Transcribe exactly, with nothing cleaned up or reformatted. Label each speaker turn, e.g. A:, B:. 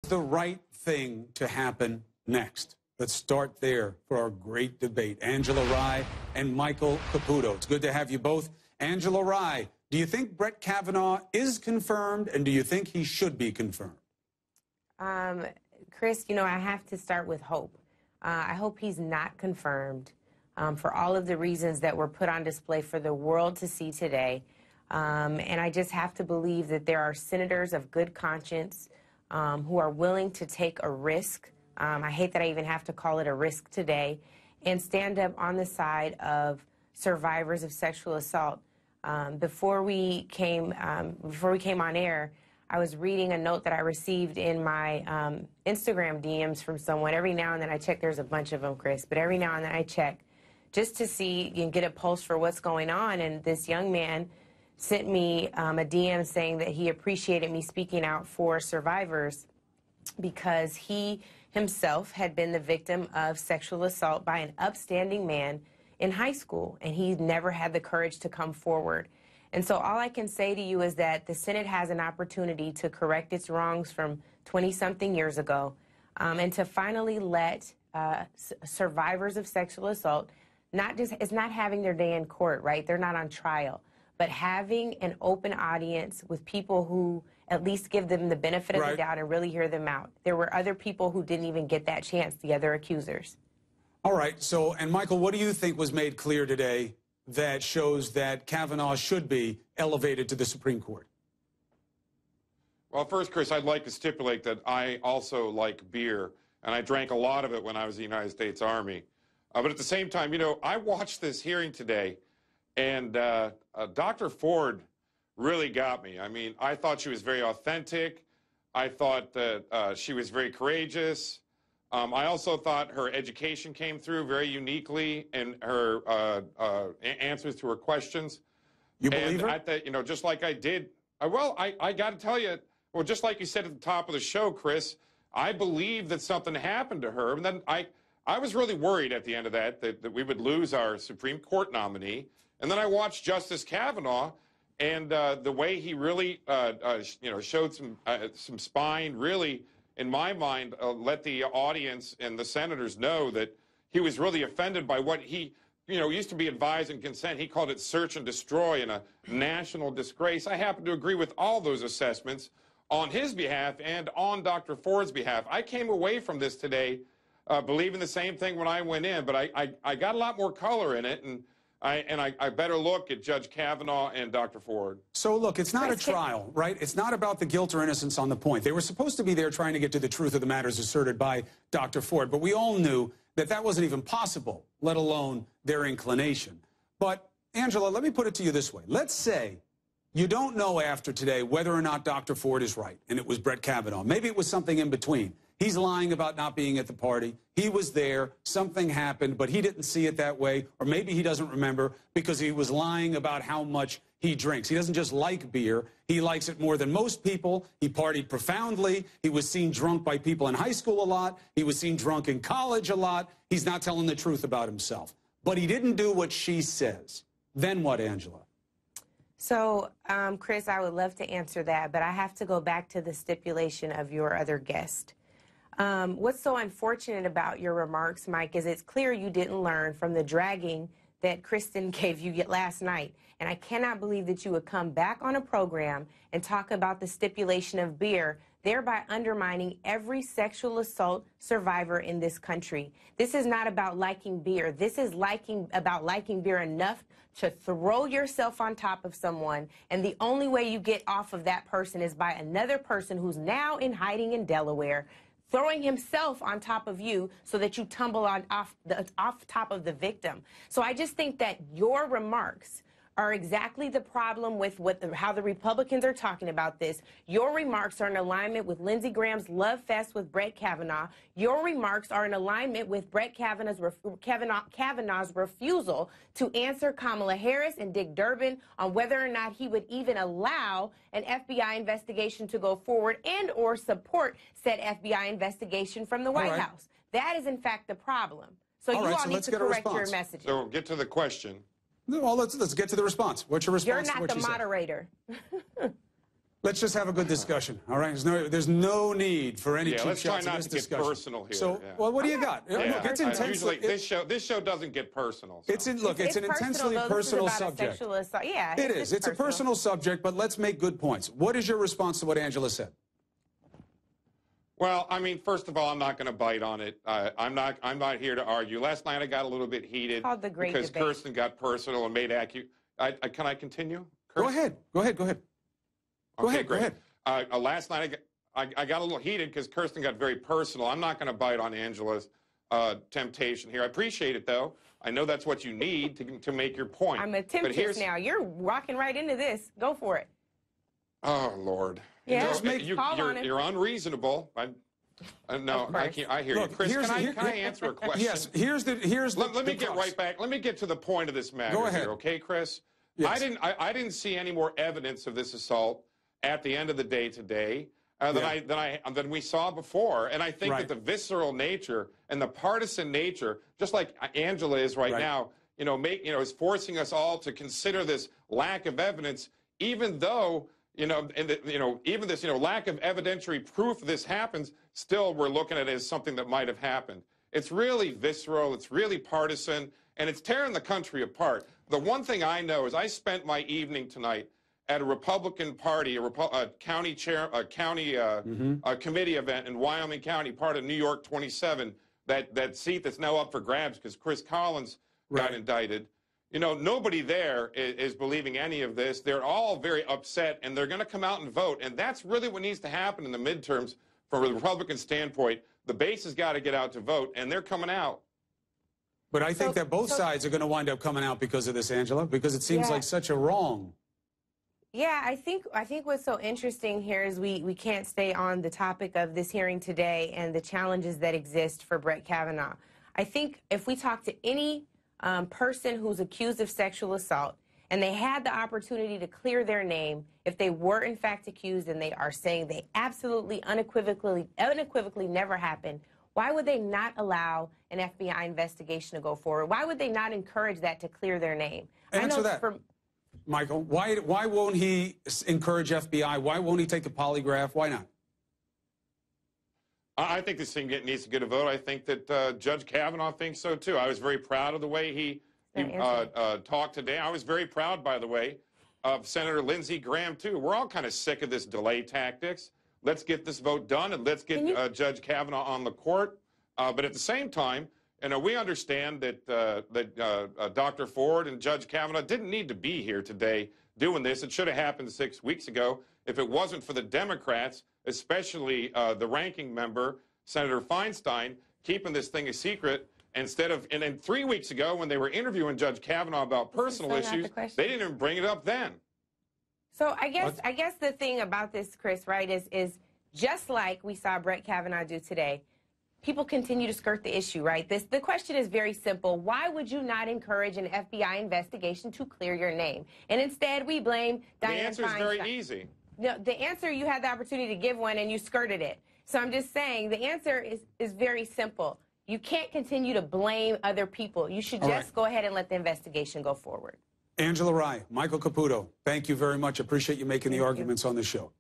A: the right thing to happen next? Let's start there for our great debate. Angela Rye and Michael Caputo. It's good to have you both. Angela Rye, do you think Brett Kavanaugh is confirmed, and do you think he should be confirmed?
B: Um, Chris, you know, I have to start with hope. Uh, I hope he's not confirmed um, for all of the reasons that were put on display for the world to see today. Um, and I just have to believe that there are senators of good conscience um, who are willing to take a risk. Um, I hate that I even have to call it a risk today, and stand up on the side of survivors of sexual assault. Um, before we came, um, before we came on air, I was reading a note that I received in my um, Instagram D Ms from someone. Every now and then I check. There's a bunch of them, Chris, but every now and then I check just to see and get a pulse for what's going on. And this young man sent me um, a D M saying that he appreciated me speaking out for survivors because he himself had been the victim of sexual assault by an upstanding man in high school, and he never had the courage to come forward. And so all I can say to you is that the Senate has an opportunity to correct its wrongs from twenty-something years ago, um, and to finally let uh, survivors of sexual assault, not just, it's not having their day in court, right? They're not on trial, but having an open audience with people who at least give them the benefit of
A: right.
B: the doubt and really hear them out. There were other people who didn't even get that chance, the other accusers.
A: All right. So, and Michael, what do you think was made clear today that shows that Kavanaugh should be elevated to the Supreme Court?
C: Well, first, Chris, I'd like to stipulate that I also like beer, and I drank a lot of it when I was in the United States Army. Uh, but at the same time, you know, I watched this hearing today, and uh, uh, Doctor Ford really got me. I mean, I thought she was very authentic. I thought that uh, she was very courageous. Um, I also thought her education came through very uniquely in her uh, uh, answers to her questions.
A: You believe
C: and
A: her?
C: I th you know, just like I did. Uh, well, I, I got to tell you, well, just like you said at the top of the show, Chris, I believe that something happened to her. And then I, I was really worried at the end of that, that, that we would lose our Supreme Court nominee. And then I watched Justice Kavanaugh, and uh, the way he really, uh, uh, you know, showed some uh, some spine, really, in my mind, uh, let the audience and the senators know that he was really offended by what he, you know, used to be advise and consent. He called it search and destroy and a national disgrace. I happen to agree with all those assessments on his behalf and on Doctor Ford's behalf. I came away from this today uh, believing the same thing when I went in, but I, I, I got a lot more color in it, and I, and I, I better look at Judge Kavanaugh and Doctor Ford.
A: So, look, it's not a trial, right? It's not about the guilt or innocence on the point. They were supposed to be there trying to get to the truth of the matters asserted by Doctor Ford, but we all knew that that wasn't even possible, let alone their inclination. But, Angela, let me put it to you this way. Let's say you don't know after today whether or not Doctor Ford is right, and it was Brett Kavanaugh. Maybe it was something in between. He's lying about not being at the party. He was there. Something happened, but he didn't see it that way. Or maybe he doesn't remember because he was lying about how much he drinks. He doesn't just like beer. He likes it more than most people. He partied profoundly. He was seen drunk by people in high school a lot. He was seen drunk in college a lot. He's not telling the truth about himself. But he didn't do what she says. Then what, Angela?
B: So, um, Chris, I would love to answer that, but I have to go back to the stipulation of your other guest. Um, what's so unfortunate about your remarks, Mike, is it's clear you didn't learn from the dragging that Kristen gave you last night. And I cannot believe that you would come back on a program and talk about the stipulation of beer, thereby undermining every sexual assault survivor in this country. This is not about liking beer. This is liking about liking beer enough to throw yourself on top of someone. And the only way you get off of that person is by another person who's now in hiding in Delaware, throwing himself on top of you so that you tumble on off the off top of the victim. So I just think that your remarks are exactly the problem with what the, how the Republicans are talking about this. Your remarks are in alignment with Lindsey Graham's love fest with Brett Kavanaugh. Your remarks are in alignment with Brett Kavanaugh's, ref, Kavanaugh, Kavanaugh's refusal to answer Kamala Harris and Dick Durbin on whether or not he would even allow an F B I investigation to go forward and or support said F B I investigation from the White
A: right.
B: House. That is, in fact, the problem. So
A: all
B: you
A: right,
B: all
A: so
B: need to correct your messaging.
C: So get to the question.
A: Well, let's, let's get to the response. What's your response?
B: You're not
A: to what
B: the
A: she
B: moderator.
A: Let's just have a good discussion, all right? There's no, there's no need for any
C: Yeah,
A: cheap
C: let's try
A: shots in
C: not
A: this
C: to get
A: discussion.
C: personal here,
A: So,
C: yeah.
A: well, what do you got?
C: Yeah,
A: Look, it's
C: I-
A: intensely.
C: usually
A: it-
C: this show this show doesn't get personal. so.
A: it's in, look, it's,
B: It's
A: an intensely
B: personal, though. This is
A: personal
B: about a
A: subject.
B: sexual assault. Yeah,
A: It
B: it's
A: is.
B: just
A: It's a personal subject, but let's make good points. What is your response to what Angela said?
C: Well, I mean, first of all, I'm not going to bite on it. Uh, I'm not. I'm not here to argue. Last night I got a little bit heated
B: Called the great
C: because
B: debate.
C: Kirsten got personal and made acu. I, I, can I continue?
A: Go
C: Kirsten?
A: ahead. Go ahead. Go ahead. Go
C: Okay,
A: ahead. Go
C: great.
A: ahead.
C: Uh, uh, last night I got, I, I got a little heated because Kirsten got very personal. I'm not going to bite on Angela's uh, temptation here. I appreciate it though. I know that's what you need to to make your point.
B: I'm a
C: But
B: temptress
C: here's-
B: now. You're walking right into this. Go for it.
C: Oh Lord.
B: Yeah.
C: You know,
B: Just
A: make-
C: you,
B: Call
C: you're,
B: on it.
C: you're unreasonable. I, uh, no,
B: Of
C: I
B: course.
C: can't. I hear
A: Look,
C: you, Chris.
A: here's-
C: Can I
A: here-
C: can I answer a question?
A: Yes. Here's the here's the.
C: Let, let me
A: the
C: get
A: crux.
C: right back. Let me get to the point of this matter
A: Go ahead.
C: here, okay, Chris?
A: Yes.
C: I didn't. I, I didn't see any more evidence of this assault at the end of the day today uh, than
A: Yeah.
C: I than I than we saw before. And I think
A: Right.
C: that the visceral nature and the partisan nature, just like Angela is right,
A: Right.
C: now, you know, make you know, is forcing us all to consider this lack of evidence, even though. You know, and the, you know, even this, you know, lack of evidentiary proof this happens, still we're looking at it as something that might have happened. It's really visceral, it's really partisan, and it's tearing the country apart. The one thing I know is I spent my evening tonight at a Republican Party, a, Repu- a county chair, a county uh,
A: Mm-hmm.
C: a committee event in Wyoming County, part of New York twenty-seven. That that seat that's now up for grabs because Chris Collins got
A: Right.
C: indicted. You know, nobody there is, is believing any of this. They're all very upset, and they're going to come out and vote. And that's really what needs to happen in the midterms from a Republican standpoint. The base has got to get out to vote, and they're coming out.
A: But I think
B: So-
A: that both
B: so-
A: sides are going to wind up coming out because of this, Angela, because it seems
B: Yeah.
A: like such a wrong.
B: Yeah, I think I think what's so interesting here is we we can't stay on the topic of this hearing today and the challenges that exist for Brett Kavanaugh. I think if we talk to any um, person who's accused of sexual assault and they had the opportunity to clear their name, if they were in fact accused and they are saying they absolutely unequivocally unequivocally never happened, why would they not allow an F B I investigation to go forward? Why would they not encourage that to clear their name? I
A: Answer
B: know
A: that.
B: from
A: Michael, why why won't he s- encourage F B I? Why won't he take the polygraph? Why not?
C: I I think this thing get, needs to get a vote. I think that uh, Judge Kavanaugh thinks so too. I was very proud of the way he, he
B: That
C: uh,
B: answer.
C: uh, talked today. I was very proud, by the way, of Senator Lindsey Graham too. We're all kind of sick of this delay tactics. Let's get this vote done and let's get
B: Can you-
C: uh, Judge Kavanaugh on the court. Uh, but at the same time, you know, we understand that uh, that uh, uh, Doctor Ford and Judge Kavanaugh didn't need to be here today doing this. It should have happened six weeks ago if it wasn't for the Democrats, especially uh, the ranking member, Senator Feinstein, keeping this thing a secret. Instead of, and then three weeks ago when they were interviewing Judge Kavanaugh about
B: This is
C: personal
B: still not the
C: issues,
B: question.
C: they didn't even bring it up then.
B: So I guess
A: What?
B: I guess the thing about this, Chris, right, is is just like we saw Brett Kavanaugh do today, people continue to skirt the issue, right? This the question is very simple. Why would you not encourage an F B I investigation to clear your name? And instead we blame
C: The
B: Dianne
C: answer is very
B: Feinstein.
C: easy.
B: No, the answer, you had the opportunity to give one and you skirted it. So I'm just saying the answer is, is very simple. You can't continue to blame other people. You should
A: All
B: just
A: right.
B: go ahead and let the investigation go forward.
A: Angela Rye, Michael Caputo, thank you very much. Appreciate you making the
B: Thank you.
A: arguments on the show.